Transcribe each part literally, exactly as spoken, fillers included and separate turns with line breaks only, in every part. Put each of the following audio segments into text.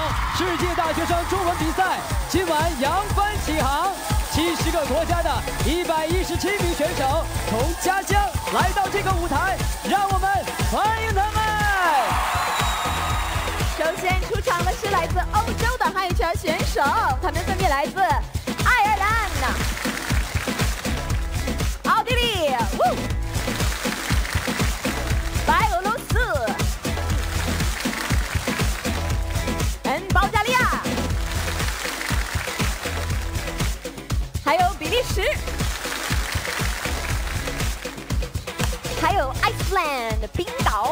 世界大学生中文比赛今晚扬帆起航，七十个国家的一百一十七名选手从家乡来到这个舞台，让我们欢迎他们。
首先出场的是来自欧洲的汉语拳选手，他们分别来自爱尔兰、奥地利、白俄罗斯、嗯，保加利亚，还有比利时，还有 Iceland 冰岛。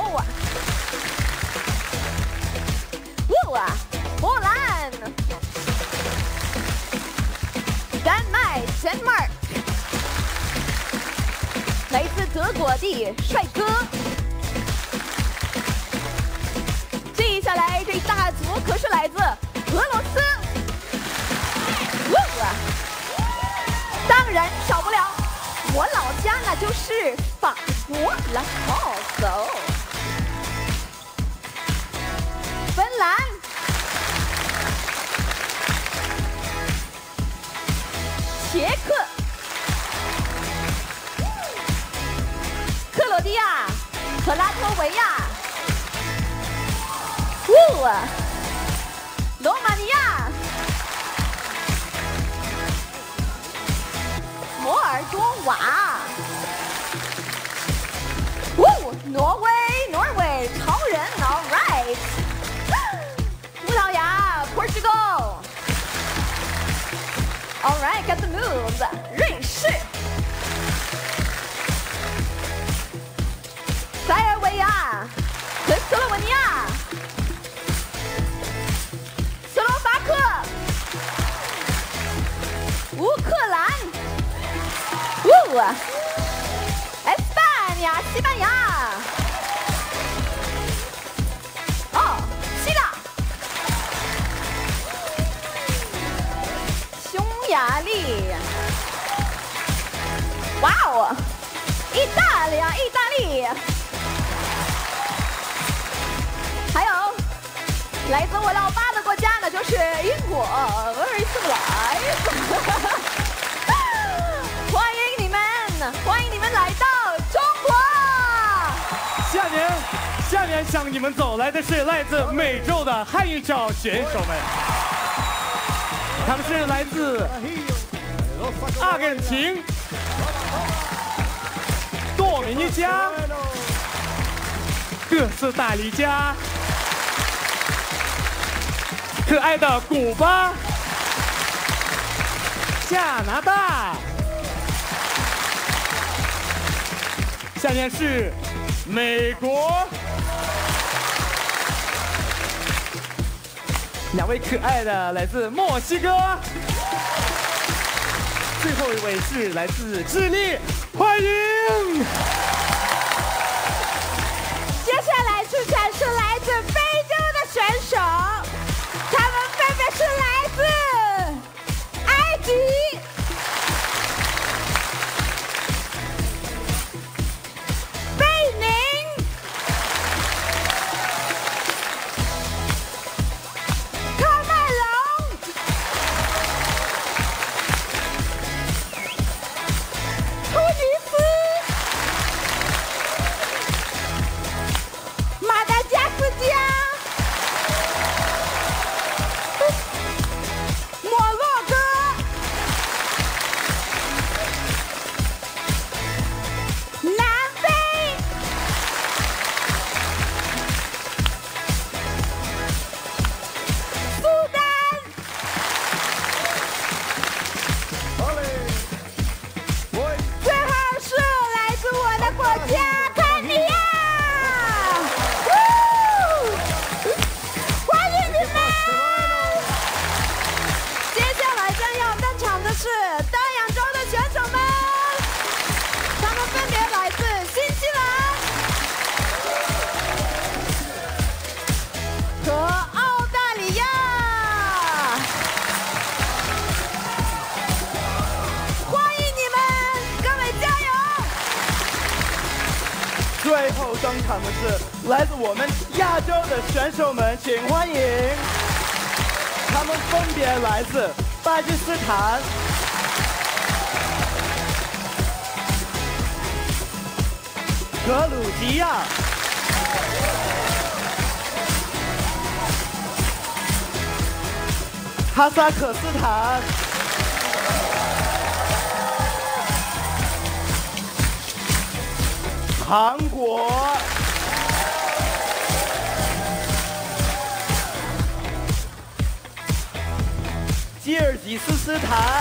波兰、丹麦 Denmark， 来自德国的帅哥。接下来这一大组可是来自俄罗斯，当然少不了我老家，那就是法国了。哦，走，芬兰。 捷克、克罗地亚和拉脱维亚，呜，罗马尼亚、摩尔多瓦，呜，挪威，挪威超人 ，all right， 葡萄牙 ，Portugal。 All right, got the moves. 瑞士、塞尔维亚和斯洛文尼亚、斯洛伐克、乌克兰、呜，西班牙、西班牙，哦，希腊。 雅利，哇哦，意大利啊，意大利，还有来自我老爸的国家，那就是英国 ，Very nice， 欢迎你们，欢迎你们来到中国。
下面，下面向你们走来的是来自美洲的汉语跳选手们。 他们是来自阿根廷、多米尼加、哥斯达黎加、可爱的古巴、加拿大。下面是美国。 两位可爱的来自墨西哥，最后一位是来自智利，欢迎！
接下来出场是来自非洲的选手，他们分别是来自埃及、贝宁。
最后登场的是来自我们亚洲的选手们，请欢迎别来自巴基斯坦、格鲁吉亚、哈萨克斯坦、韩国、吉尔吉斯斯坦、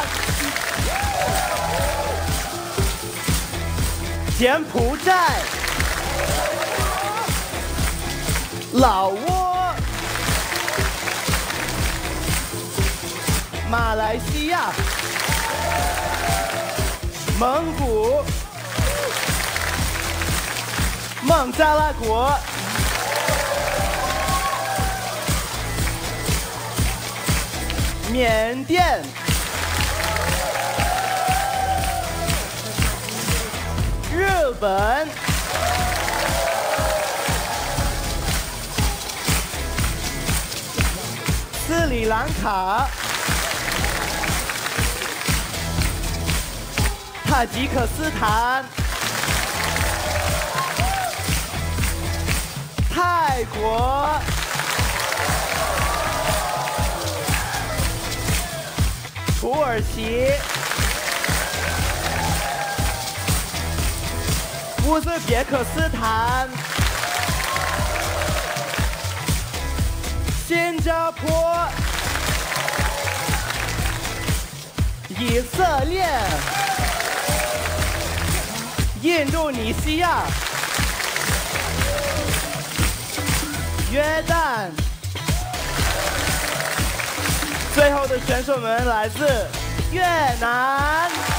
柬埔寨、老挝、马来西亚、蒙古、孟加拉国、缅甸、日本、斯里兰卡、塔吉克斯坦、泰国、土耳其、乌兹别克斯坦、新加坡、以色列、印度尼西亚、约旦。最后的选手们来自越南。